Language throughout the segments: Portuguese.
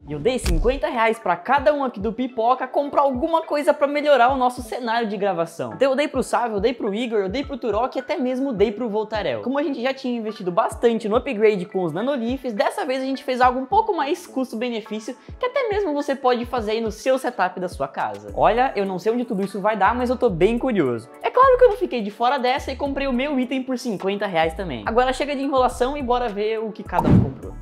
E eu dei 50 reais pra cada um aqui do Pipoca comprar alguma coisa pra melhorar o nosso cenário de gravação. Então eu dei pro Sávio, eu dei pro Igor, eu dei pro Turok e até mesmo dei pro Voltarel. Como a gente já tinha investido bastante no upgrade com os nanolifes, dessa vez a gente fez algo um pouco mais custo-benefício, que até mesmo você pode fazer aí no seu setup da sua casa. Olha, eu não sei onde tudo isso vai dar, mas eu tô bem curioso. É claro que eu não fiquei de fora dessa e comprei o meu item por 50 reais também. Agora chega de enrolação e bora ver o que cada um comprou.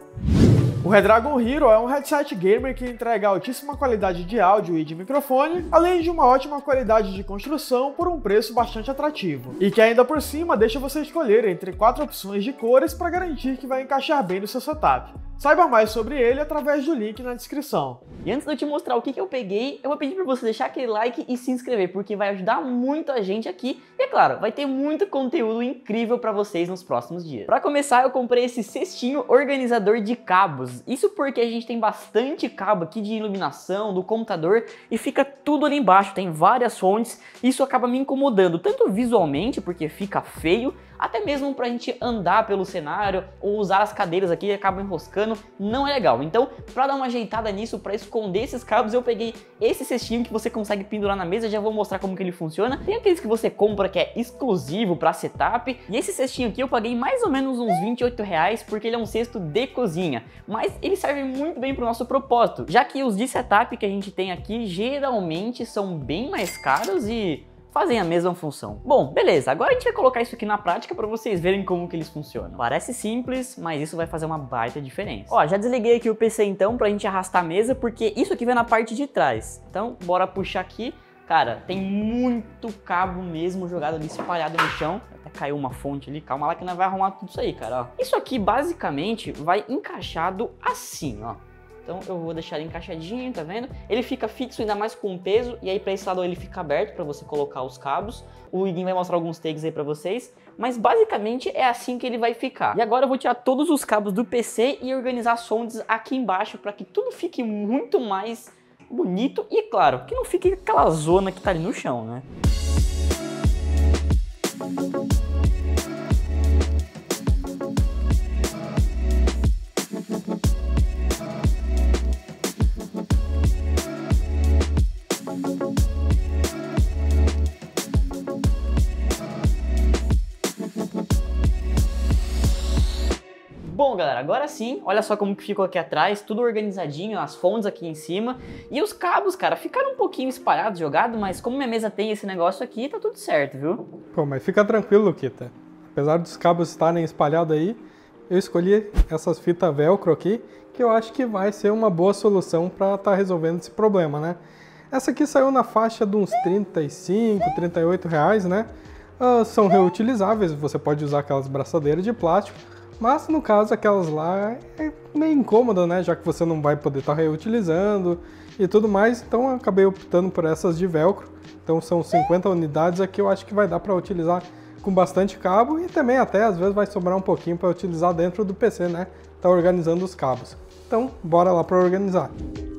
O Redragon Hero é um headset gamer que entrega altíssima qualidade de áudio e de microfone, além de uma ótima qualidade de construção por um preço bastante atrativo. E que ainda por cima deixa você escolher entre 4 opções de cores para garantir que vai encaixar bem no seu setup. Saiba mais sobre ele através do link na descrição. E antes de eu te mostrar o que eu peguei, eu vou pedir para você deixar aquele like e se inscrever, porque vai ajudar muito a gente aqui. E é claro, vai ter muito conteúdo incrível para vocês nos próximos dias. Para começar, eu comprei esse cestinho organizador de cabos. Isso porque a gente tem bastante cabo aqui de iluminação, do computador, e fica tudo ali embaixo, tem várias fontes. Isso acaba me incomodando, tanto visualmente, porque fica feio, até mesmo pra gente andar pelo cenário ou usar as cadeiras aqui e acaba enroscando, não é legal. Então, pra dar uma ajeitada nisso, pra esconder esses cabos, eu peguei esse cestinho que você consegue pendurar na mesa, já vou mostrar como que ele funciona. Tem aqueles que você compra que é exclusivo pra setup, e esse cestinho aqui eu paguei mais ou menos uns 28 reais, porque ele é um cesto de cozinha, mas ele serve muito bem pro nosso propósito, já que os de setup que a gente tem aqui geralmente são bem mais caros e fazem a mesma função. Bom, beleza, agora a gente vai colocar isso aqui na prática para vocês verem como que eles funcionam. Parece simples, mas isso vai fazer uma baita diferença. Ó, já desliguei aqui o PC então pra gente arrastar a mesa, porque isso aqui vai na parte de trás. Então, bora puxar aqui. Cara, tem muito cabo mesmo jogado ali, espalhado no chão. Até caiu uma fonte ali, calma lá que nós vai arrumar tudo isso aí, cara, ó. Isso aqui basicamente vai encaixado assim, ó. Então eu vou deixar ele encaixadinho, tá vendo? Ele fica fixo ainda mais com o peso, e aí pra esse lado ele fica aberto pra você colocar os cabos. O Iguinho vai mostrar alguns takes aí pra vocês, mas basicamente é assim que ele vai ficar. E agora eu vou tirar todos os cabos do PC e organizar as fontes aqui embaixo pra que tudo fique muito mais bonito e, claro, que não fique aquela zona que tá ali no chão, né? Bom, galera, agora sim, olha só como que ficou aqui atrás, tudo organizadinho, as fontes aqui em cima. E os cabos, cara, ficaram um pouquinho espalhados, jogados, mas como minha mesa tem esse negócio aqui, tá tudo certo, viu? Pô, mas fica tranquilo, Luquita. Apesar dos cabos estarem espalhados aí, eu escolhi essas fitas velcro aqui, que eu acho que vai ser uma boa solução para estar resolvendo esse problema, né? Essa aqui saiu na faixa de uns 35, 38 reais, né? São reutilizáveis, você pode usar aquelas braçadeiras de plástico, mas no caso aquelas lá é meio incômoda, né? Já que você não vai poder estar reutilizando e tudo mais, então eu acabei optando por essas de velcro. Então são 50 unidades aqui, eu acho que vai dar para utilizar com bastante cabo e também até às vezes vai sobrar um pouquinho para utilizar dentro do PC, né? Tá organizando os cabos. Então bora lá para organizar.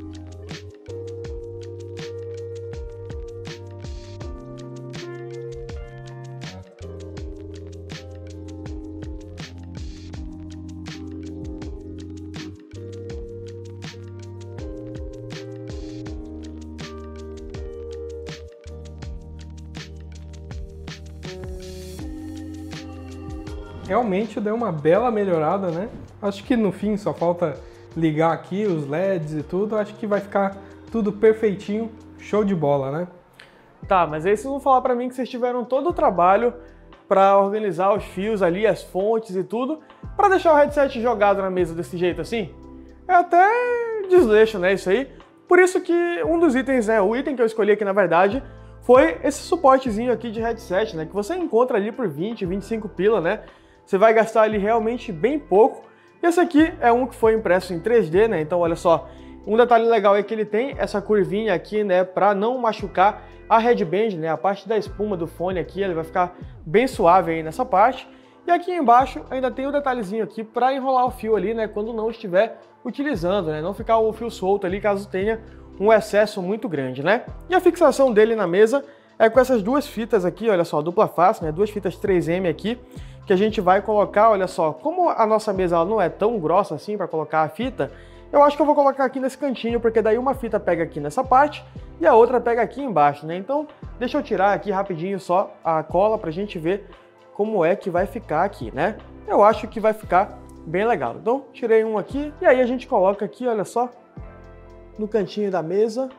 Realmente deu uma bela melhorada, né? Acho que no fim só falta ligar aqui os LEDs e tudo. Acho que vai ficar tudo perfeitinho, show de bola, né? Tá, mas aí vocês vão falar pra mim que vocês tiveram todo o trabalho pra organizar os fios ali, as fontes e tudo, pra deixar o headset jogado na mesa desse jeito assim? É até desleixo, né, isso aí? Por isso que um dos itens, né, o item que eu escolhi aqui na verdade, foi esse suportezinho aqui de headset, né, que você encontra ali por 20, 25 pila, né? Você vai gastar ali realmente bem pouco. E esse aqui é um que foi impresso em 3D, né? Então olha só, um detalhe legal é que ele tem essa curvinha aqui, né, para não machucar a headband, né? A parte da espuma do fone aqui, ele vai ficar bem suave aí nessa parte. E aqui embaixo ainda tem um detalhezinho aqui para enrolar o fio ali, né, quando não estiver utilizando, né? Não ficar o fio solto ali caso tenha um excesso muito grande, né? E a fixação dele na mesa é com essas duas fitas aqui, olha só, dupla face, né? Duas fitas 3M aqui, que a gente vai colocar, olha só, como a nossa mesa ela não é tão grossa assim para colocar a fita, Eu acho que eu vou colocar aqui nesse cantinho, porque daí uma fita pega aqui nessa parte e a outra pega aqui embaixo, né? Então, deixa eu tirar aqui rapidinho só a cola pra gente ver como é que vai ficar aqui, né? Eu acho que vai ficar bem legal. Então, tirei um aqui e aí a gente coloca aqui, olha só, no cantinho da mesa.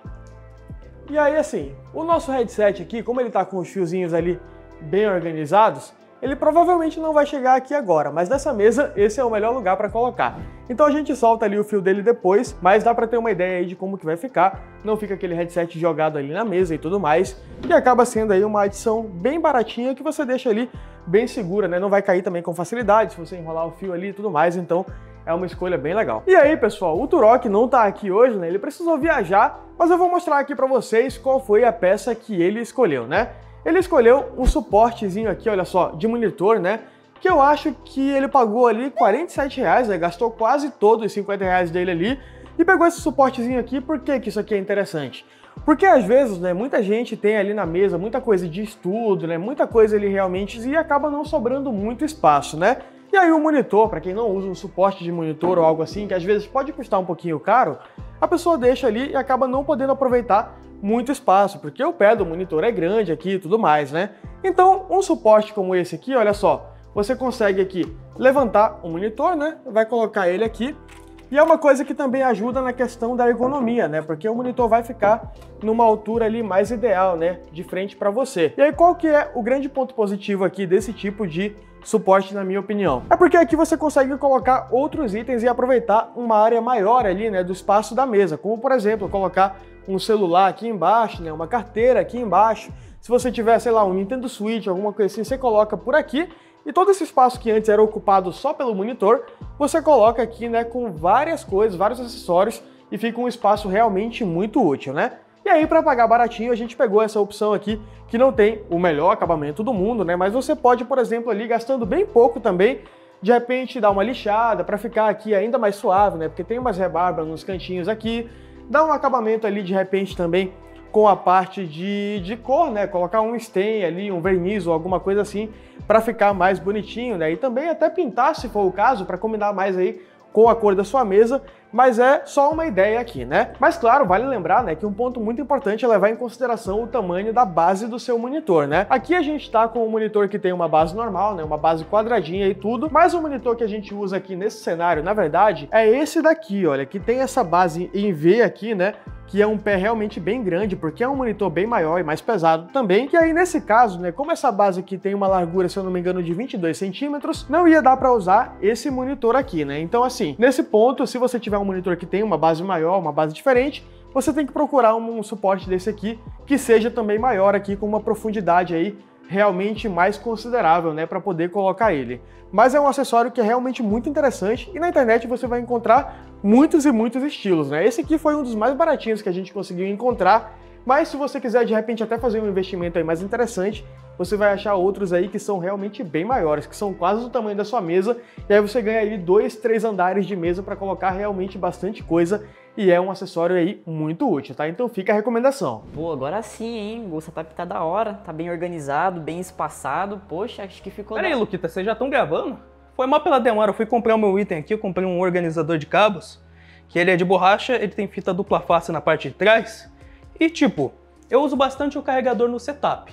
E aí, assim, o nosso headset aqui, como ele tá com os fiozinhos ali bem organizados, ele provavelmente não vai chegar aqui agora, mas nessa mesa esse é o melhor lugar para colocar. Então a gente solta ali o fio dele depois, mas dá para ter uma ideia aí de como que vai ficar. Não fica aquele headset jogado ali na mesa e tudo mais, e acaba sendo aí uma adição bem baratinha que você deixa ali bem segura, né? Não vai cair também com facilidade se você enrolar o fio ali e tudo mais, então é uma escolha bem legal. E aí, pessoal, o Turok não tá aqui hoje, né? Ele precisou viajar, mas eu vou mostrar aqui para vocês qual foi a peça que ele escolheu, né? Ele escolheu um suportezinho aqui, olha só, de monitor, né? Que eu acho que ele pagou ali R$47, né? Gastou quase todos os R$50 dele ali e pegou esse suportezinho aqui. Por que que isso aqui é interessante? Porque às vezes, né, muita gente tem ali na mesa muita coisa de estudo, né? Muita coisa ali realmente e acaba não sobrando muito espaço, né? E aí o monitor, para quem não usa um suporte de monitor ou algo assim, que às vezes pode custar um pouquinho caro, a pessoa deixa ali e acaba não podendo aproveitar muito espaço, porque o pé do monitor é grande aqui e tudo mais, né? Então, um suporte como esse aqui, olha só, você consegue aqui levantar o monitor, né? Vai colocar ele aqui. E é uma coisa que também ajuda na questão da ergonomia, né? Porque o monitor vai ficar numa altura ali mais ideal, né? De frente para você. E aí, qual que é o grande ponto positivo aqui desse tipo de suporte, na minha opinião? É porque aqui você consegue colocar outros itens e aproveitar uma área maior ali, né? Do espaço da mesa. Como, por exemplo, colocar um celular aqui embaixo, né? Uma carteira aqui embaixo. Se você tiver, sei lá, um Nintendo Switch, alguma coisa assim, você coloca por aqui. E todo esse espaço que antes era ocupado só pelo monitor, você coloca aqui, né, com várias coisas, vários acessórios, e fica um espaço realmente muito útil, né? E aí, para pagar baratinho, a gente pegou essa opção aqui, que não tem o melhor acabamento do mundo, né? Mas você pode, por exemplo, ali, gastando bem pouco também, de repente dar uma lixada para ficar aqui ainda mais suave, né? Porque tem umas rebarbas nos cantinhos aqui, dá um acabamento ali, de repente, também com a parte de cor, né? Colocar um stain ali, um verniz ou alguma coisa assim, para ficar mais bonitinho, né? E também até pintar, se for o caso, para combinar mais aí com a cor da sua mesa, mas é só uma ideia aqui, né? Mas claro, vale lembrar, né, que um ponto muito importante é levar em consideração o tamanho da base do seu monitor, né? Aqui a gente tá com um monitor que tem uma base normal, né, uma base quadradinha e tudo, mas o monitor que a gente usa aqui nesse cenário, na verdade, é esse daqui, olha, que tem essa base em V aqui, né, que é um pé realmente bem grande, porque é um monitor bem maior e mais pesado também, que aí nesse caso, né, como essa base aqui tem uma largura, se eu não me engano, de 22 centímetros, não ia dar para usar esse monitor aqui, né? Então assim, nesse ponto, se você tiver um monitor que tem uma base maior, uma base diferente, você tem que procurar um suporte desse aqui, que seja também maior aqui, com uma profundidade aí realmente mais considerável, né, para poder colocar ele. Mas é um acessório que é realmente muito interessante e na internet você vai encontrar muitos e muitos estilos, né? Esse aqui foi um dos mais baratinhos que a gente conseguiu encontrar, mas se você quiser de repente até fazer um investimento aí mais interessante, você vai achar outros aí que são realmente bem maiores, que são quase do tamanho da sua mesa, e aí você ganha aí 2, 3 andares de mesa para colocar realmente bastante coisa, e é um acessório aí muito útil, tá? Então fica a recomendação. Pô, agora sim, hein? O setup tá da hora, tá bem organizado, bem espaçado. Poxa, acho que ficou... Pera aí, Luquita, vocês já estão gravando? Foi mal pela demora, eu fui comprar o meu item aqui, eu comprei um organizador de cabos, que ele é de borracha, ele tem fita dupla face na parte de trás, e tipo, eu uso bastante o carregador no setup.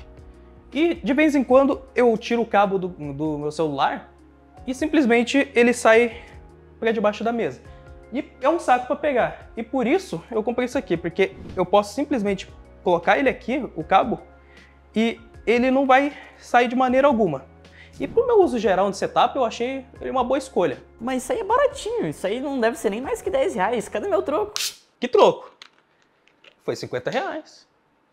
E de vez em quando eu tiro o cabo do meu celular e simplesmente ele sai para debaixo da mesa. E é um saco para pegar. E por isso eu comprei isso aqui, porque eu posso simplesmente colocar ele aqui, o cabo, e ele não vai sair de maneira alguma. E pro meu uso geral no setup, eu achei ele uma boa escolha. Mas isso aí é baratinho, isso aí não deve ser nem mais que R$10. Cadê meu troco? Que troco? Foi R$50.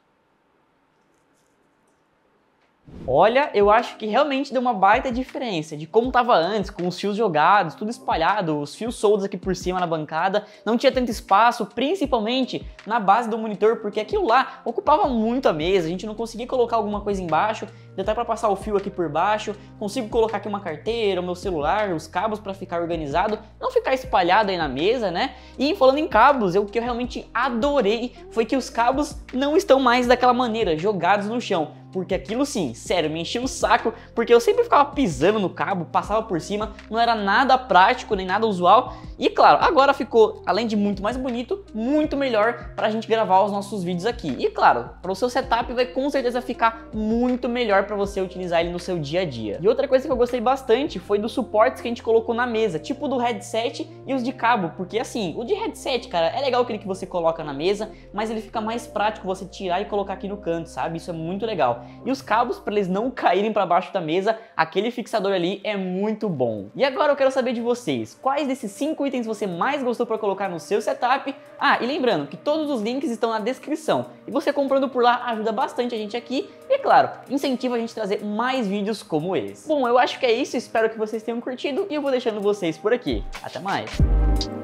Olha, eu acho que realmente deu uma baita diferença de como tava antes, com os fios jogados, tudo espalhado, os fios soltos aqui por cima na bancada, não tinha tanto espaço, principalmente na base do monitor, porque aquilo lá ocupava muito a mesa, a gente não conseguia colocar alguma coisa embaixo, deu até para passar o fio aqui por baixo, consigo colocar aqui uma carteira, o meu celular, os cabos para ficar organizado, não ficar espalhado aí na mesa, né? E falando em cabos, o que eu realmente adorei foi que os cabos não estão mais daquela maneira, jogados no chão, porque aquilo sim, sério, me enchia o saco, porque eu sempre ficava pisando no cabo, passava por cima, não era nada prático, nem nada usual. E claro, agora ficou, além de muito mais bonito, muito melhor pra gente gravar os nossos vídeos aqui. E claro, para o seu setup vai com certeza ficar muito melhor para você utilizar ele no seu dia a dia. E outra coisa que eu gostei bastante foi dos suportes que a gente colocou na mesa, tipo do headset e os de cabo, porque assim, o de headset, cara, é legal aquele que você coloca na mesa, mas ele fica mais prático você tirar e colocar aqui no canto, sabe? Isso é muito legal. E os cabos, para eles não caírem para baixo da mesa, aquele fixador ali é muito bom. E agora eu quero saber de vocês, quais desses 5 itens você mais gostou para colocar no seu setup? Ah, e lembrando que todos os links estão na descrição, e você comprando por lá ajuda bastante a gente aqui, e é claro, incentiva a gente a trazer mais vídeos como esse. Bom, eu acho que é isso, espero que vocês tenham curtido, e eu vou deixando vocês por aqui. Até mais!